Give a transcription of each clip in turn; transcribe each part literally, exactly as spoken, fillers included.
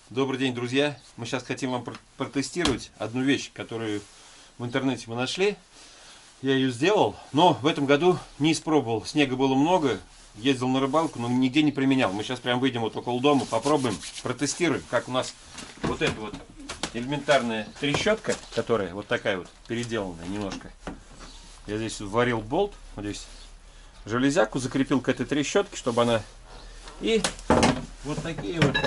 Добрый день, друзья! Мы сейчас хотим вам протестировать одну вещь, которую в интернете мы нашли. Я ее сделал, но в этом году не испробовал. Снега было много, ездил на рыбалку, но нигде не применял. Мы сейчас прям выйдем вот около дома, попробуем, протестируем, как у нас вот эта вот элементарная трещотка, которая вот такая вот переделанная немножко. Я здесь варил болт, вот здесь железяку закрепил к этой трещотке, чтобы она... И вот такие вот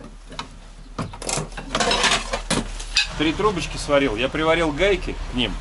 три трубочки сварил. Я приварил гайки к ним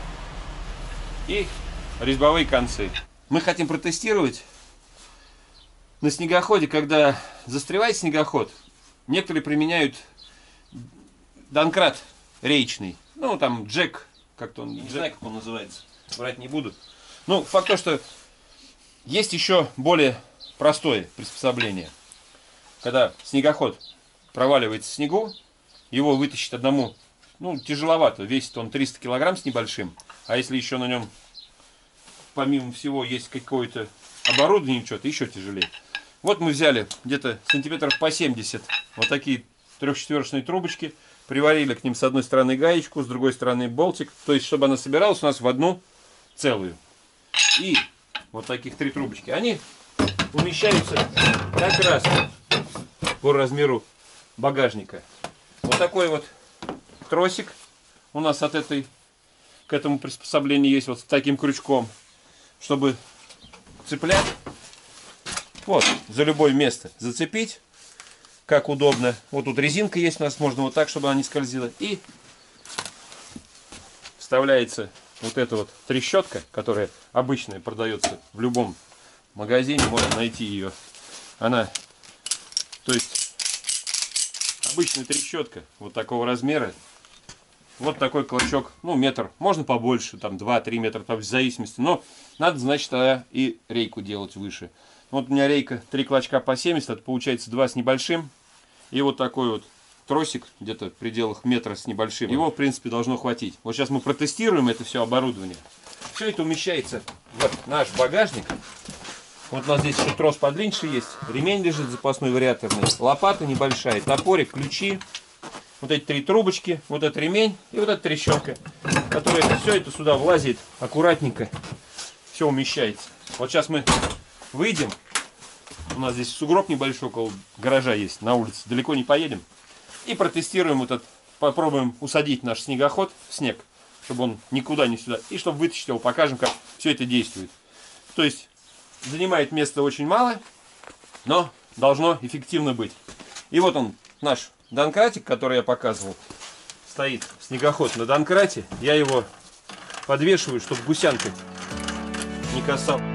и резьбовые концы. Мы хотим протестировать на снегоходе, когда застревает снегоход. Некоторые применяют донкрат речный. Ну, там джек, как-то он, не знаю, как он называется. Врать не буду. Ну, факт то, что есть еще более простое приспособление. Когда снегоход проваливается в снегу, его вытащить одному, ну, тяжеловато. Весит он триста килограмм с небольшим. А если еще на нем, помимо всего, есть какое-то оборудование, что-то, еще тяжелее. Вот мы взяли где-то сантиметров по семьдесят вот такие трехчетверочные трубочки. Приварили к ним с одной стороны гаечку, с другой стороны болтик. То есть, чтобы она собиралась у нас в одну целую. И вот таких три трубочки. Они умещаются как раз по размеру багажника. Вот такой вот тросик у нас от этой, к этому приспособлению есть вот с таким крючком, чтобы цеплять. Вот, за любое место зацепить, как удобно. Вот тут резинка есть у нас, можно вот так, чтобы она не скользила. И вставляется вот эта вот трещотка, которая обычная, продается в любом магазине, можно найти ее. Она, то есть, обычная трещотка вот такого размера. Вот такой клочок, ну, метр, можно побольше, там два-три метра, там, в зависимости. Но надо, значит, тогда и рейку делать выше. Вот у меня рейка три клочка по семьдесят, это получается два с небольшим. И вот такой вот тросик, где-то в пределах метра с небольшим. Его, в принципе, должно хватить. Вот сейчас мы протестируем это все оборудование. Все это умещается в наш багажник. Вот у нас здесь еще трос подлиннее есть. Ремень лежит запасной вариаторный. Лопата небольшая, топорик, ключи. Вот эти три трубочки, вот этот ремень и вот эта трещотка, которая все это сюда влазит аккуратненько. Все умещается. Вот сейчас мы выйдем. У нас здесь сугроб небольшой около гаража есть, на улице. Далеко не поедем. И протестируем этот, попробуем усадить наш снегоход в снег, чтобы он никуда не сюда. И чтобы вытащить его, покажем, как все это действует. То есть занимает места очень мало, но должно эффективно быть. И вот он, наш донкратик, который я показывал. Стоит снегоход на донкрате. Я его подвешиваю, чтобы гусянка не касалась.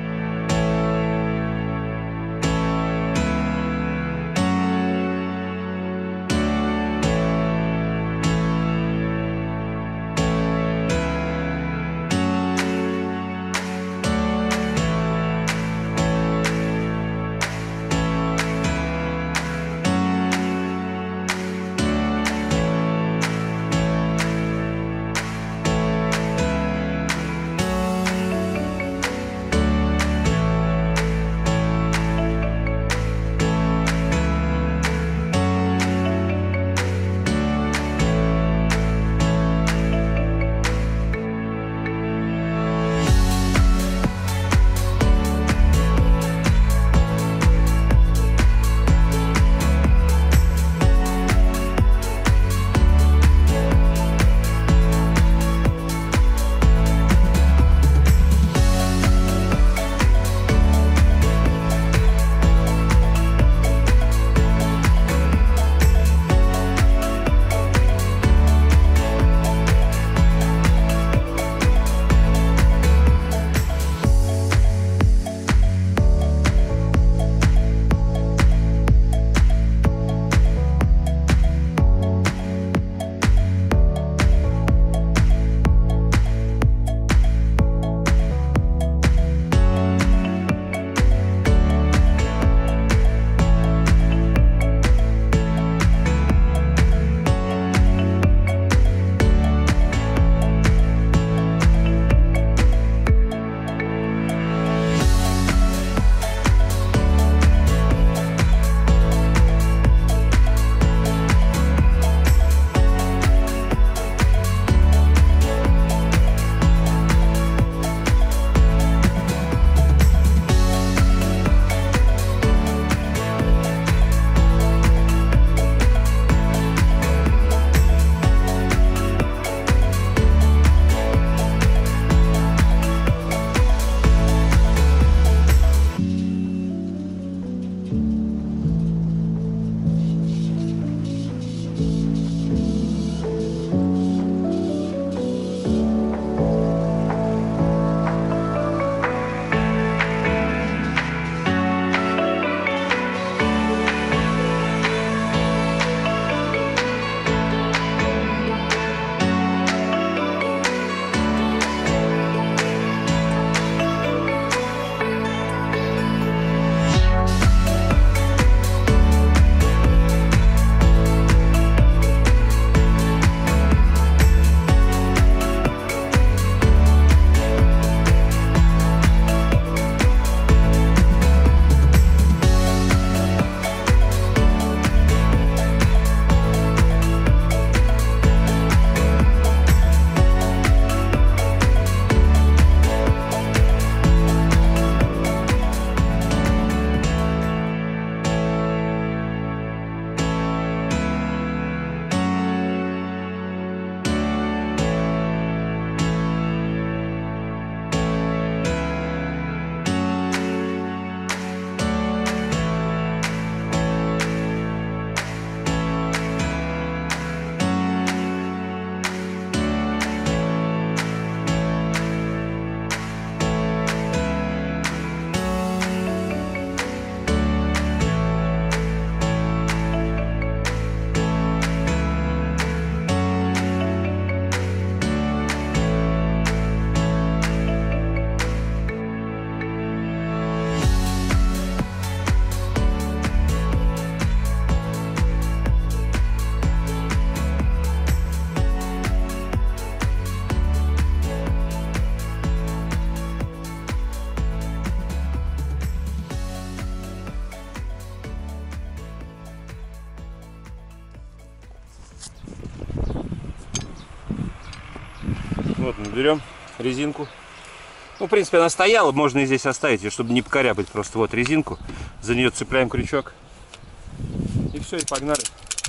Вот мы берем резинку. Ну, в принципе, она стояла, можно и здесь оставить ее, чтобы не покорябать просто. Вот резинку, за нее цепляем крючок. И все, и погнали.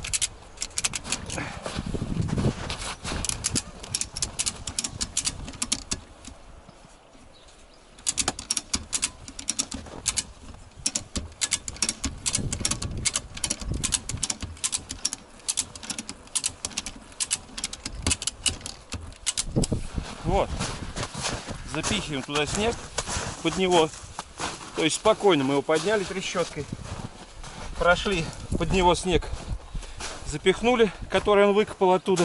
Вот, запихиваем туда снег под него, то есть спокойно мы его подняли трещоткой, прошли под него снег, запихнули, который он выкопал оттуда.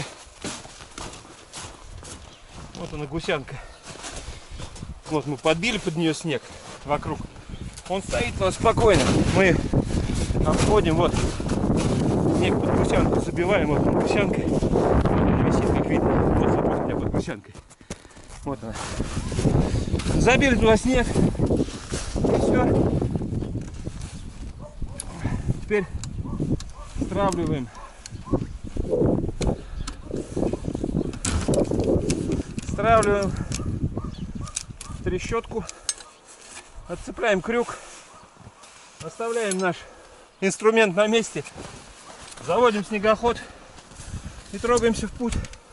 Вот она, гусянка. Вот мы подбили под нее снег вокруг, он стоит у нас спокойно, мы обходим, вот снег под гусянку забиваем, вот он, гусянка, висит, как видно, вот запуск у меня под гусянкой. Вот она. Забили туда снег. И все. Теперь стравливаем. Стравливаем трещотку. Отцепляем крюк. Оставляем наш инструмент на месте. Заводим снегоход. И трогаемся в путь.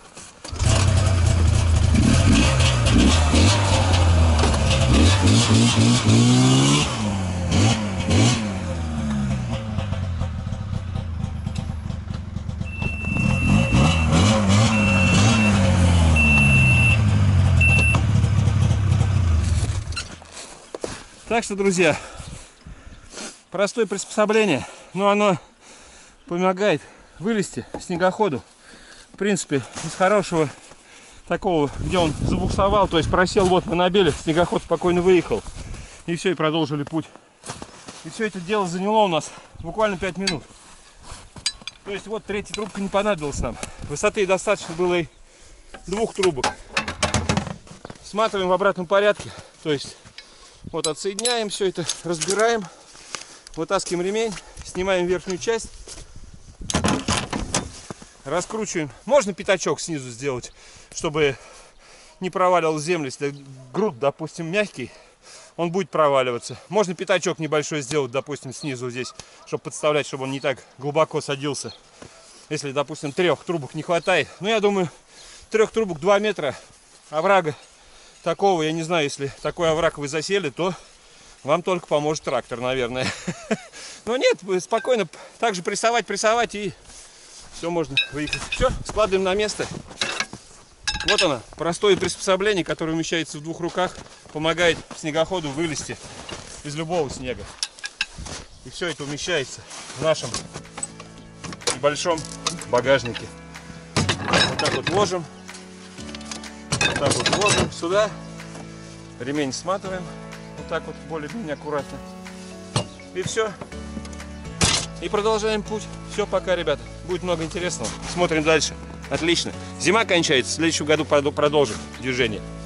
Так что, друзья, простое приспособление, но оно помогает вылезти снегоходу, в принципе, из хорошего такого, где он забуксовал, то есть просел, вот мы набили, снегоход спокойно выехал, и все, и продолжили путь. И все это дело заняло у нас буквально пять минут. То есть вот третья трубка не понадобилась нам. Высоты достаточно было и двух трубок. Сматываем в обратном порядке, то есть вот отсоединяем все это, разбираем, вытаскиваем ремень, снимаем верхнюю часть, раскручиваем. Можно пятачок снизу сделать, чтобы не проваливал землю. Если груд, допустим, мягкий, он будет проваливаться. Можно пятачок небольшой сделать, допустим, снизу здесь, чтобы подставлять, чтобы он не так глубоко садился. Если, допустим, трех трубок не хватает. Ну, я думаю, трех трубок два метра оврага такого, я не знаю, если такой овраг вы засели, то вам только поможет трактор, наверное. Но нет, спокойно также прессовать, прессовать, и все можно выехать. Все, складываем на место. Вот оно, простое приспособление, которое умещается в двух руках, помогает снегоходу вылезти из любого снега. И все это умещается в нашем небольшом багажнике. Вот так вот ложим. Вот так вот ложим сюда. Ремень сматываем. Вот так вот более-менее аккуратно. И все. И продолжаем путь. Все, пока, ребята. Будет много интересного. Смотрим дальше. Отлично. Зима кончается. В следующем году продолжим движение.